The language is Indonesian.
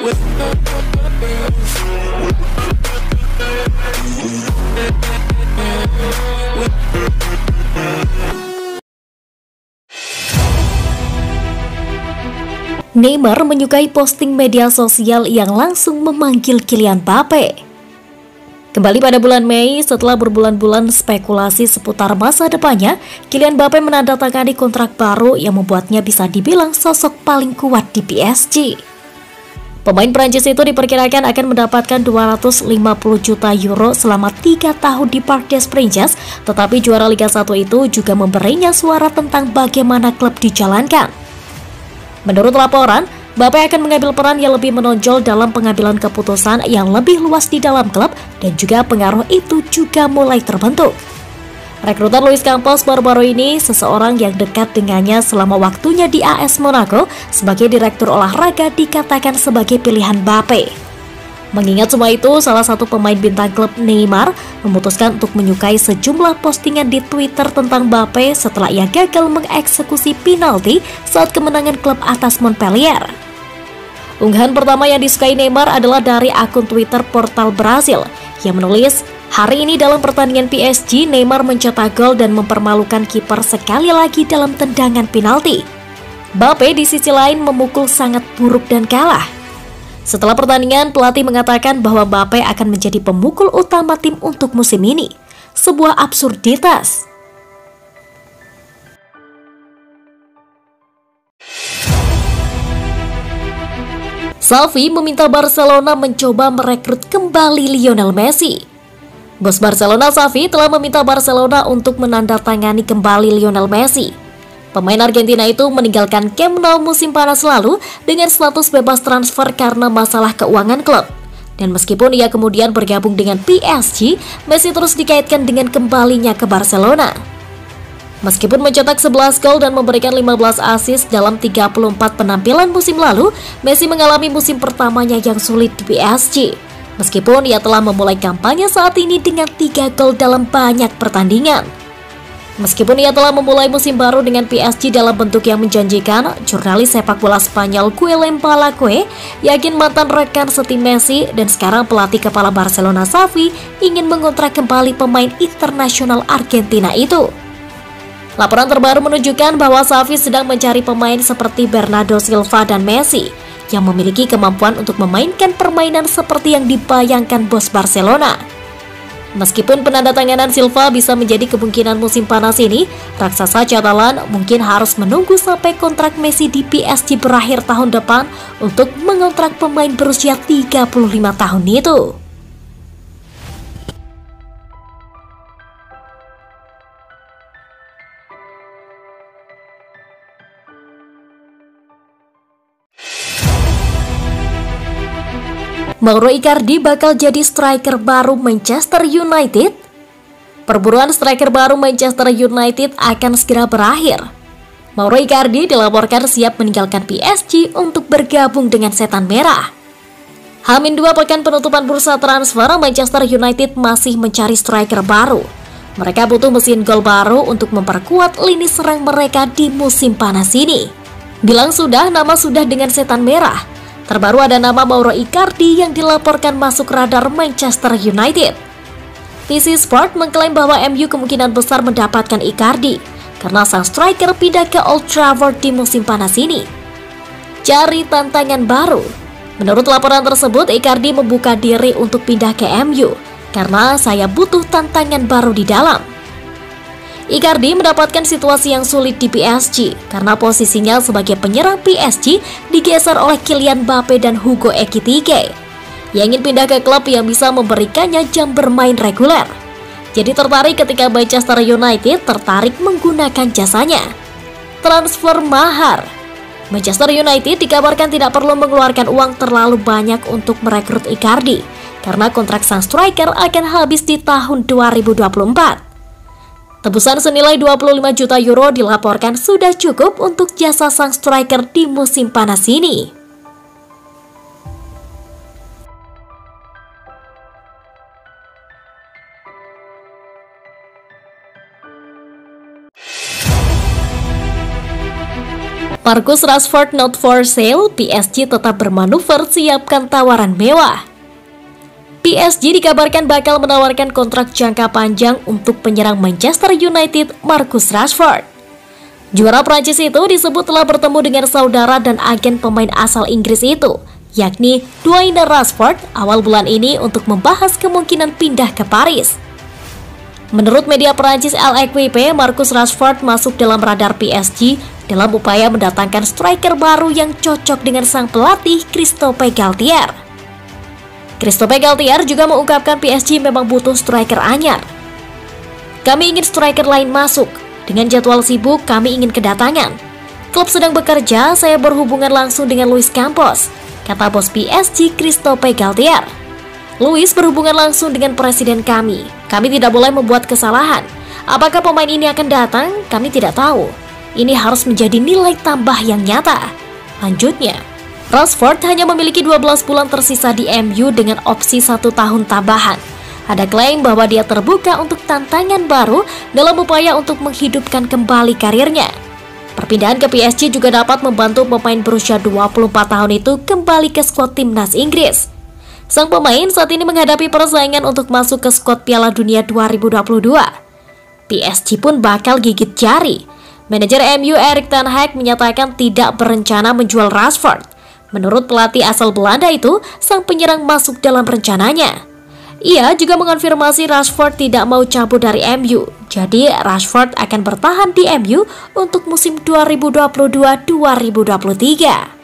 Neymar menyukai posting media sosial yang langsung memanggil Kylian Mbappe. Kembali pada bulan Mei, setelah berbulan-bulan spekulasi seputar masa depannya, Kylian Mbappe menandatangani kontrak baru yang membuatnya bisa dibilang sosok paling kuat di PSG. Pemain Prancis itu diperkirakan akan mendapatkan 250 juta euro selama 3 tahun di Parc des Princes, tetapi juara Liga 1 itu juga memberinya suara tentang bagaimana klub dijalankan. Menurut laporan, Mbappe akan mengambil peran yang lebih menonjol dalam pengambilan keputusan yang lebih luas di dalam klub dan juga pengaruh itu juga mulai terbentuk. Rekrutan Luis Campos baru-baru ini seseorang yang dekat dengannya selama waktunya di AS Monaco sebagai direktur olahraga dikatakan sebagai pilihan Mbappe. Mengingat semua itu, salah satu pemain bintang klub Neymar memutuskan untuk menyukai sejumlah postingan di Twitter tentang Mbappe setelah ia gagal mengeksekusi penalti saat kemenangan klub atas Montpellier. Unggahan pertama yang disukai Neymar adalah dari akun Twitter Portal Brasil yang menulis, "Hari ini dalam pertandingan PSG, Neymar mencetak gol dan mempermalukan kiper sekali lagi dalam tendangan penalti. Mbappe di sisi lain memukul sangat buruk dan kalah." Setelah pertandingan, pelatih mengatakan bahwa Mbappe akan menjadi pemukul utama tim untuk musim ini. Sebuah absurditas. Xavi meminta Barcelona mencoba merekrut kembali Lionel Messi. Bos Barcelona Xavi telah meminta Barcelona untuk menandatangani kembali Lionel Messi. Pemain Argentina itu meninggalkan Camp Nou musim panas lalu dengan status bebas transfer karena masalah keuangan klub. Dan meskipun ia kemudian bergabung dengan PSG, Messi terus dikaitkan dengan kembalinya ke Barcelona. Meskipun mencetak 11 gol dan memberikan 15 assist dalam 34 penampilan musim lalu, Messi mengalami musim pertamanya yang sulit di PSG. Meskipun ia telah memulai kampanye saat ini dengan 3 gol dalam banyak pertandingan. Meskipun ia telah memulai musim baru dengan PSG dalam bentuk yang menjanjikan, jurnalis sepak bola Spanyol Guillem Palacio yakin mantan rekan setim Messi dan sekarang pelatih kepala Barcelona Xavi ingin mengontrak kembali pemain internasional Argentina itu. Laporan terbaru menunjukkan bahwa Xavi sedang mencari pemain seperti Bernardo Silva dan Messi yang memiliki kemampuan untuk memainkan permainan seperti yang dibayangkan bos Barcelona. Meskipun penandatanganan Silva bisa menjadi kemungkinan musim panas ini, raksasa Catalan mungkin harus menunggu sampai kontrak Messi di PSG berakhir tahun depan untuk mengontrak pemain berusia 35 tahun itu. Mauro Icardi bakal jadi striker baru Manchester United? Perburuan striker baru Manchester United akan segera berakhir. Mauro Icardi dilaporkan siap meninggalkan PSG untuk bergabung dengan Setan Merah. H-2 pekan penutupan bursa transfer, Manchester United masih mencari striker baru. Mereka butuh mesin gol baru untuk memperkuat lini serang mereka di musim panas ini. Bilang sudah, nama sudah dengan Setan Merah. Terbaru ada nama Mauro Icardi yang dilaporkan masuk radar Manchester United. TC Sport mengklaim bahwa MU kemungkinan besar mendapatkan Icardi karena sang striker pindah ke Old Trafford di musim panas ini. Cari tantangan baru. Menurut laporan tersebut, Icardi membuka diri untuk pindah ke MU karena saya butuh tantangan baru di dalam. Icardi mendapatkan situasi yang sulit di PSG karena posisinya sebagai penyerang PSG digeser oleh Kylian Mbappe dan Hugo Ekitike yang ingin pindah ke klub yang bisa memberikannya jam bermain reguler. Jadi tertarik ketika Manchester United tertarik menggunakan jasanya. Transfer mahar. Manchester United dikabarkan tidak perlu mengeluarkan uang terlalu banyak untuk merekrut Icardi karena kontrak sang striker akan habis di tahun 2024. Tebusan senilai 25 juta euro dilaporkan sudah cukup untuk jasa sang striker di musim panas ini. Marcus Rashford not for sale, PSG tetap bermanuver siapkan tawaran mewah. PSG dikabarkan bakal menawarkan kontrak jangka panjang untuk penyerang Manchester United Marcus Rashford. Juara Prancis itu disebut telah bertemu dengan saudara dan agen pemain asal Inggris itu, yakni Dwayne Rashford, awal bulan ini untuk membahas kemungkinan pindah ke Paris. Menurut media Prancis L'Equipe, Marcus Rashford masuk dalam radar PSG dalam upaya mendatangkan striker baru yang cocok dengan sang pelatih Christophe Galtier. Christophe Galtier juga mengungkapkan PSG memang butuh striker anyar. Kami ingin striker lain masuk. Dengan jadwal sibuk, kami ingin kedatangan. Klub sedang bekerja, saya berhubungan langsung dengan Luis Campos, kata bos PSG Christophe Galtier. Luis berhubungan langsung dengan presiden kami. Kami tidak boleh membuat kesalahan. Apakah pemain ini akan datang? Kami tidak tahu. Ini harus menjadi nilai tambah yang nyata. Lanjutnya, Rashford hanya memiliki 12 bulan tersisa di MU dengan opsi 1 tahun tambahan. Ada klaim bahwa dia terbuka untuk tantangan baru dalam upaya untuk menghidupkan kembali karirnya. Perpindahan ke PSG juga dapat membantu pemain berusia 24 tahun itu kembali ke skuad timnas Inggris. Sang pemain saat ini menghadapi persaingan untuk masuk ke skuad Piala Dunia 2022. PSG pun bakal gigit jari. Manajer MU Erik ten Hag menyatakan tidak berencana menjual Rashford. Menurut pelatih asal Belanda itu, sang penyerang masuk dalam rencananya. Ia juga mengonfirmasi Rashford tidak mau cabut dari MU. Jadi Rashford akan bertahan di MU untuk musim 2022-2023.